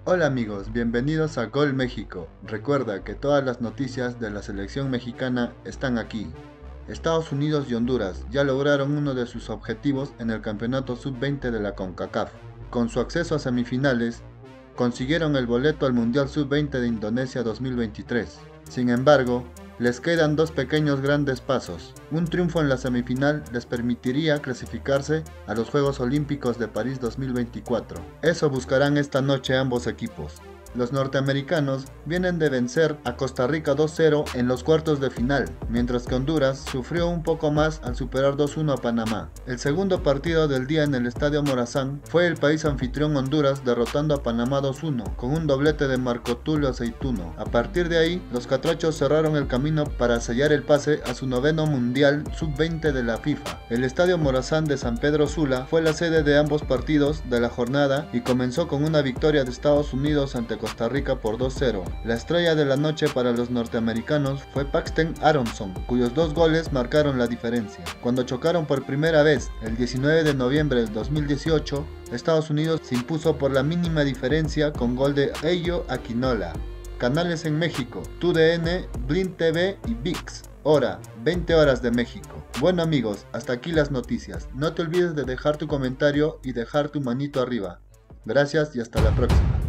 Hola amigos, bienvenidos a Gol México. Recuerda que todas las noticias de la selección mexicana están aquí. Estados Unidos y Honduras ya lograron uno de sus objetivos en el campeonato sub-20 de la CONCACAF. Con su acceso a semifinales, consiguieron el boleto al Mundial sub-20 de Indonesia 2023. Sin embargo, les quedan dos pequeños grandes pasos. Un triunfo en la semifinal les permitiría clasificarse a los Juegos Olímpicos de París 2024. Eso buscarán esta noche ambos equipos. Los norteamericanos vienen de vencer a Costa Rica 2-0 en los cuartos de final, mientras que Honduras sufrió un poco más al superar 2-1 a Panamá. El segundo partido del día en el Estadio Morazán fue el país anfitrión Honduras derrotando a Panamá 2-1 con un doblete de Marco Tulio Aceituno. A partir de ahí, los catrachos cerraron el camino para sellar el pase a su noveno Mundial Sub-20 de la FIFA. El Estadio Morazán de San Pedro Sula fue la sede de ambos partidos de la jornada y comenzó con una victoria de Estados Unidos ante Costa Rica por 2-0. La estrella de la noche para los norteamericanos fue Paxton Aronson, cuyos dos goles marcaron la diferencia. Cuando chocaron por primera vez el 19 de noviembre del 2018, Estados Unidos se impuso por la mínima diferencia con gol de Ello Aquinola. Canales en México: TUDN, Blim TV y ViX. Hora, 20 horas de México. Bueno amigos, hasta aquí las noticias. No te olvides de dejar tu comentario y dejar tu manito arriba. Gracias y hasta la próxima.